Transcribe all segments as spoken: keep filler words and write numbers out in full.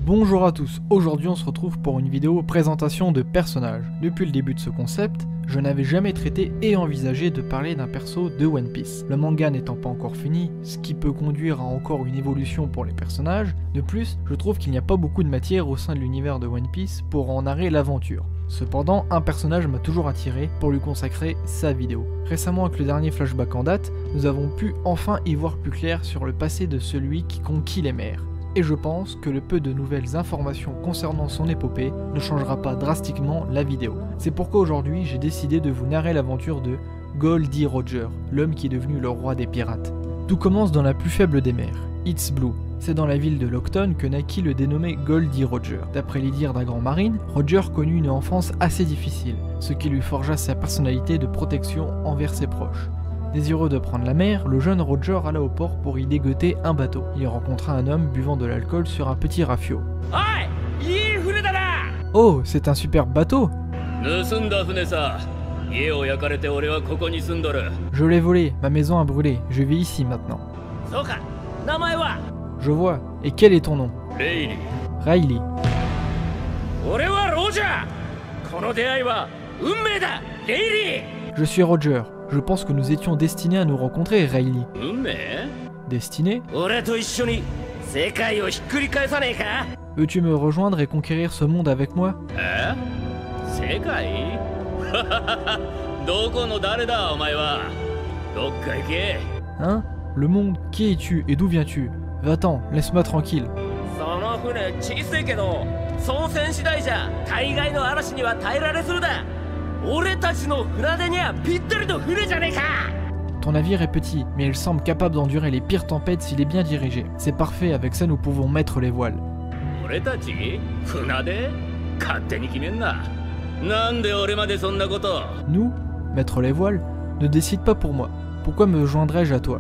Bonjour à tous, aujourd'hui on se retrouve pour une vidéo présentation de personnages. Depuis le début de ce concept, je n'avais jamais traité et envisagé de parler d'un perso de One Piece. Le manga n'étant pas encore fini, ce qui peut conduire à encore une évolution pour les personnages. De plus, je trouve qu'il n'y a pas beaucoup de matière au sein de l'univers de One Piece pour en narrer l'aventure. Cependant, un personnage m'a toujours attiré pour lui consacrer sa vidéo. Récemment, avec le dernier flashback en date, nous avons pu enfin y voir plus clair sur le passé de celui qui conquit les mers. Et je pense que le peu de nouvelles informations concernant son épopée ne changera pas drastiquement la vidéo. C'est pourquoi aujourd'hui j'ai décidé de vous narrer l'aventure de Gol D. Roger, l'homme qui est devenu le roi des pirates. Tout commence dans la plus faible des mers, East Blue. C'est dans la ville de Lockton que naquit le dénommé Gol D. Roger. D'après les dires d'un grand marine, Roger connut une enfance assez difficile, ce qui lui forgea sa personnalité de protection envers ses proches. Désireux de prendre la mer, le jeune Roger alla au port pour y dégoter un bateau. Il y rencontra un homme buvant de l'alcool sur un petit rafio. Oh, c'est un superbe bateau! Je l'ai volé, ma maison a brûlé, je vis ici maintenant. Je vois, et quel est ton nom? Riley. Je suis Roger. Je pense que nous étions destinés à nous rencontrer, Riley. Destinés? Veux-tu me rejoindre et conquérir ce monde avec moi? Hein? Le monde? Qui es-tu et d'où viens-tu? Va-t'en, laisse-moi tranquille. Ton navire est petit, mais il semble capable d'endurer les pires tempêtes s'il est bien dirigé. C'est parfait, avec ça nous pouvons mettre les voiles. Nous, mettre les voiles, ne décide pas pour moi. Pourquoi me joindrais-je à toi?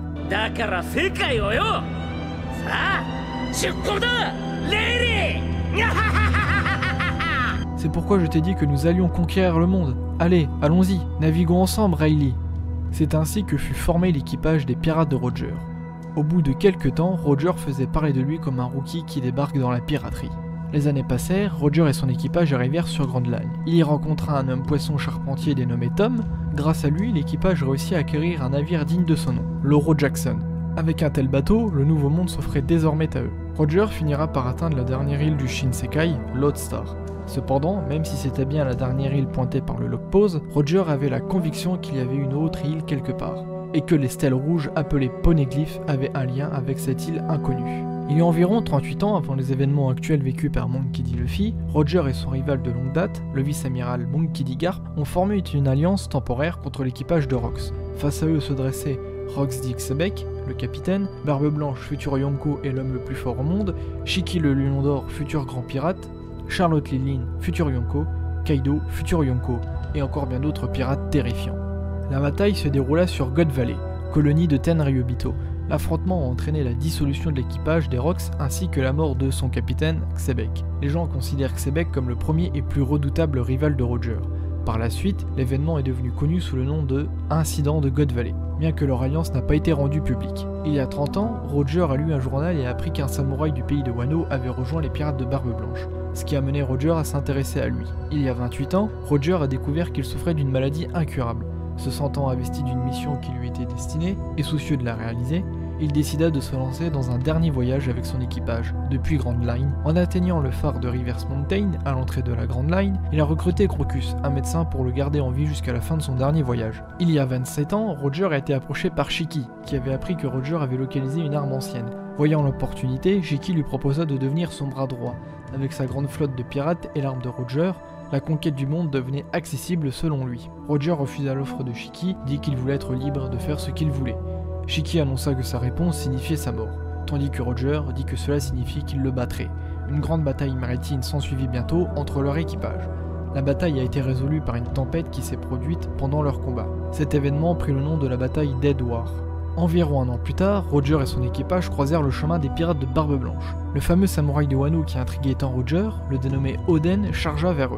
C'est pourquoi je t'ai dit que nous allions conquérir le monde. Allez, allons-y, naviguons ensemble, Riley. C'est ainsi que fut formé l'équipage des pirates de Roger. Au bout de quelques temps, Roger faisait parler de lui comme un rookie qui débarque dans la piraterie. Les années passèrent, Roger et son équipage arrivèrent sur Grand Line. Il y rencontra un homme poisson charpentier dénommé Tom. Grâce à lui, l'équipage réussit à acquérir un navire digne de son nom, l'Oro Jackson. Avec un tel bateau, le nouveau monde s'offrait désormais à eux. Roger finira par atteindre la dernière île du Shinsekai, Lodestar. Cependant, même si c'était bien la dernière île pointée par le log pose, Roger avait la conviction qu'il y avait une autre île quelque part, et que les stèles rouges appelées poneglyphes avaient un lien avec cette île inconnue. Il y a environ trente-huit ans avant les événements actuels vécus par Monkey D. Luffy, Roger et son rival de longue date, le vice-amiral Monkey D. Garp, ont formé une alliance temporaire contre l'équipage de Rox. Face à eux se dressaient Rox D. Xebec, le capitaine, Barbe Blanche, futur Yonko et l'homme le plus fort au monde, Shiki le Lion d'Or, futur grand pirate, Charlotte Lilin, futur Yonko, Kaido, futur Yonko, et encore bien d'autres pirates terrifiants. La bataille se déroula sur God Valley, colonie de Tenryubito. L'affrontement a entraîné la dissolution de l'équipage des Rox ainsi que la mort de son capitaine, Xebec. Les gens considèrent Xebec comme le premier et plus redoutable rival de Roger. Par la suite, l'événement est devenu connu sous le nom de Incident de God Valley, bien que leur alliance n'a pas été rendue publique. Il y a trente ans, Roger a lu un journal et a appris qu'un samouraï du pays de Wano avait rejoint les pirates de Barbe Blanche, ce qui a mené Roger à s'intéresser à lui. Il y a vingt-huit ans, Roger a découvert qu'il souffrait d'une maladie incurable. Se sentant investi d'une mission qui lui était destinée, et soucieux de la réaliser, il décida de se lancer dans un dernier voyage avec son équipage, depuis Grand Line. En atteignant le phare de Rivers Mountain, à l'entrée de la Grand Line, il a recruté Crocus, un médecin pour le garder en vie jusqu'à la fin de son dernier voyage. Il y a vingt-sept ans, Roger a été approché par Shiki, qui avait appris que Roger avait localisé une arme ancienne. Voyant l'opportunité, Shiki lui proposa de devenir son bras droit. Avec sa grande flotte de pirates et l'arme de Roger, la conquête du monde devenait accessible selon lui. Roger refusa l'offre de Shiki, dit qu'il voulait être libre de faire ce qu'il voulait. Shiki annonça que sa réponse signifiait sa mort, tandis que Roger dit que cela signifie qu'il le battrait. Une grande bataille maritime s'ensuivit bientôt entre leur équipage. La bataille a été résolue par une tempête qui s'est produite pendant leur combat. Cet événement prit le nom de la bataille Dead War. Environ un an plus tard, Roger et son équipage croisèrent le chemin des pirates de Barbe Blanche. Le fameux samouraï de Wano qui intriguait tant Roger, le dénommé Oden, chargea vers eux.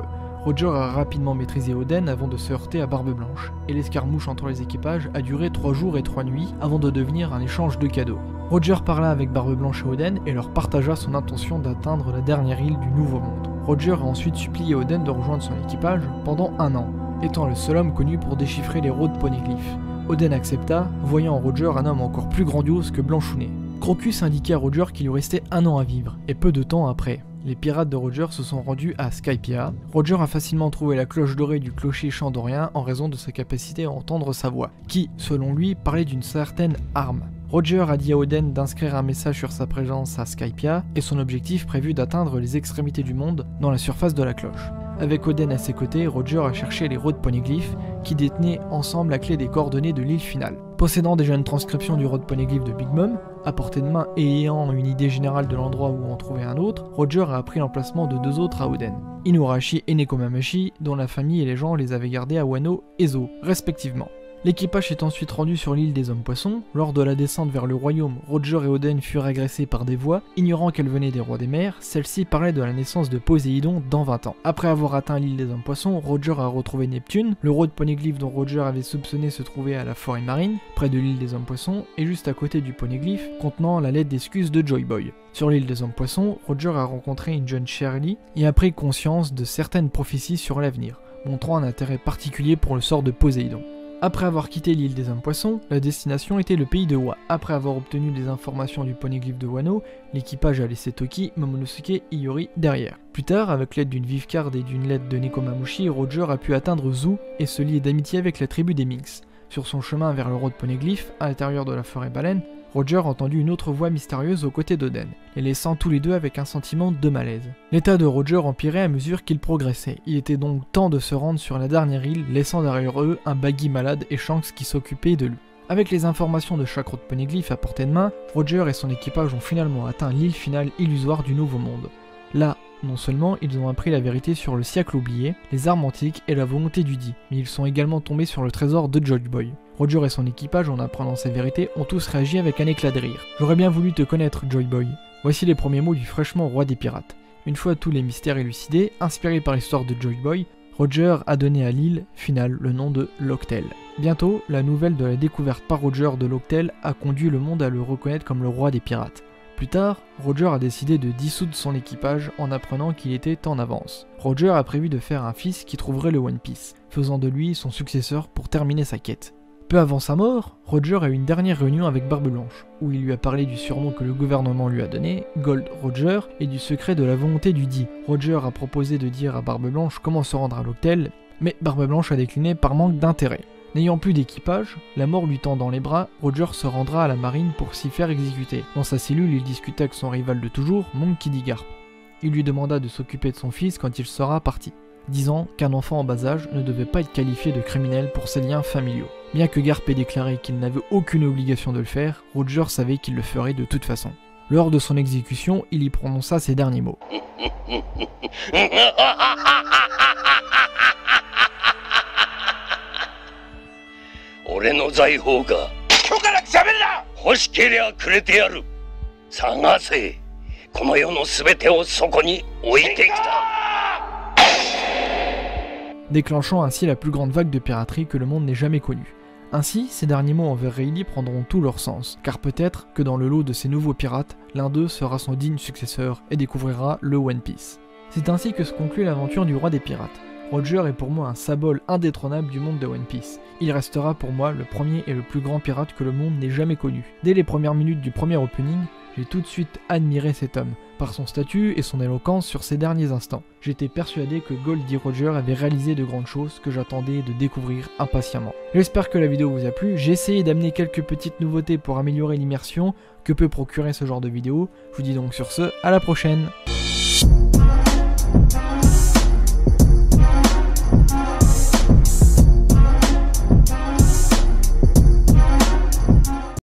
Roger a rapidement maîtrisé Oden avant de se heurter à Barbe Blanche, et l'escarmouche entre les équipages a duré trois jours et trois nuits avant de devenir un échange de cadeaux. Roger parla avec Barbe Blanche et Oden et leur partagea son intention d'atteindre la dernière île du Nouveau Monde. Roger a ensuite supplié Oden de rejoindre son équipage pendant un an, étant le seul homme connu pour déchiffrer les rods poneglyphes. Oden accepta, voyant en Roger un homme encore plus grandiose que Blanchounet. Crocus indiqua à Roger qu'il lui restait un an à vivre, et peu de temps après, les pirates de Roger se sont rendus à Skypiea. Roger a facilement trouvé la cloche dorée du clocher chandorien en raison de sa capacité à entendre sa voix, qui, selon lui, parlait d'une certaine arme. Roger a dit à Oden d'inscrire un message sur sa présence à Skypiea et son objectif prévu d'atteindre les extrémités du monde dans la surface de la cloche. Avec Oden à ses côtés, Roger a cherché les rods poneglyphes qui détenaient ensemble la clé des coordonnées de l'île finale. Possédant déjà une transcription du rod poneglyph de Big Mom, à portée de main et ayant une idée générale de l'endroit où en trouver un autre, Roger a appris l'emplacement de deux autres à Oden, Inuarashi et Nekomamashi, dont la famille et les gens les avaient gardés à Wano et Zo, respectivement. L'équipage s'est ensuite rendu sur l'île des Hommes-Poissons. Lors de la descente vers le royaume, Roger et Oden furent agressés par des voix. Ignorant qu'elles venaient des rois des mers, celles-ci parlaient de la naissance de Poséidon dans vingt ans. Après avoir atteint l'île des Hommes-Poissons, Roger a retrouvé Neptune. Le rod poneglyphe dont Roger avait soupçonné se trouvait à la forêt marine, près de l'île des Hommes-Poissons, et juste à côté du poneglyphe, contenant la lettre d'excuse de Joy Boy. Sur l'île des Hommes-Poissons, Roger a rencontré une jeune Shirley et a pris conscience de certaines prophéties sur l'avenir, montrant un intérêt particulier pour le sort de Poséidon. Après avoir quitté l'île des Hommes-Poissons, la destination était le pays de Wa. Après avoir obtenu des informations du poneglyphe de Wano, l'équipage a laissé Toki, Momonosuke et Iori derrière. Plus tard, avec l'aide d'une vive carte et d'une lettre de Nekomamushi, Roger a pu atteindre Zu et se lier d'amitié avec la tribu des Minx. Sur son chemin vers le rod poneglyph, à l'intérieur de la forêt baleine, Roger a entendu une autre voix mystérieuse aux côtés d'Oden, les laissant tous les deux avec un sentiment de malaise. L'état de Roger empirait à mesure qu'il progressait. Il était donc temps de se rendre sur la dernière île, laissant derrière eux un Baggy malade et Shanks qui s'occupait de lui. Avec les informations de chaque rod poneglyph à portée de main, Roger et son équipage ont finalement atteint l'île finale illusoire du Nouveau Monde. Là, non seulement ils ont appris la vérité sur le siècle oublié, les armes antiques et la volonté du dit, mais ils sont également tombés sur le trésor de Joy Boy. Roger et son équipage, en apprenant ces vérités, ont tous réagi avec un éclat de rire. J'aurais bien voulu te connaître, Joy Boy. Voici les premiers mots du fraîchement roi des pirates. Une fois tous les mystères élucidés, inspirés par l'histoire de Joy Boy, Roger a donné à l'île finale le nom de Locktail. Bientôt, la nouvelle de la découverte par Roger de Locktail a conduit le monde à le reconnaître comme le roi des pirates. Plus tard, Roger a décidé de dissoudre son équipage en apprenant qu'il était en avance. Roger a prévu de faire un fils qui trouverait le One Piece, faisant de lui son successeur pour terminer sa quête. Peu avant sa mort, Roger a eu une dernière réunion avec Barbe Blanche, où il lui a parlé du surnom que le gouvernement lui a donné, Gold Roger, et du secret de la volonté du dit. Roger a proposé de dire à Barbe Blanche comment se rendre à Locktail, mais Barbe Blanche a décliné par manque d'intérêt. N'ayant plus d'équipage, la mort lui tendant les bras, Roger se rendra à la marine pour s'y faire exécuter. Dans sa cellule, il discuta avec son rival de toujours, Monkey D. Garp. Il lui demanda de s'occuper de son fils quand il sera parti, disant qu'un enfant en bas âge ne devait pas être qualifié de criminel pour ses liens familiaux. Bien que Garp ait déclaré qu'il n'avait aucune obligation de le faire, Roger savait qu'il le ferait de toute façon. Lors de son exécution, il y prononça ces derniers mots. Déclenchant ainsi la plus grande vague de piraterie que le monde n'ait jamais connue. Ainsi, ces derniers mots envers Rayleigh prendront tout leur sens, car peut-être que dans le lot de ces nouveaux pirates, l'un d'eux sera son digne successeur et découvrira le One Piece. C'est ainsi que se conclut l'aventure du roi des pirates. Roger est pour moi un symbole indétrônable du monde de One Piece. Il restera pour moi le premier et le plus grand pirate que le monde n'ait jamais connu. Dès les premières minutes du premier opening, j'ai tout de suite admiré cet homme, par son statut et son éloquence sur ces derniers instants. J'étais persuadé que Goldie Roger avait réalisé de grandes choses que j'attendais de découvrir impatiemment. J'espère que la vidéo vous a plu, j'ai essayé d'amener quelques petites nouveautés pour améliorer l'immersion que peut procurer ce genre de vidéo. Je vous dis donc sur ce, à la prochaine.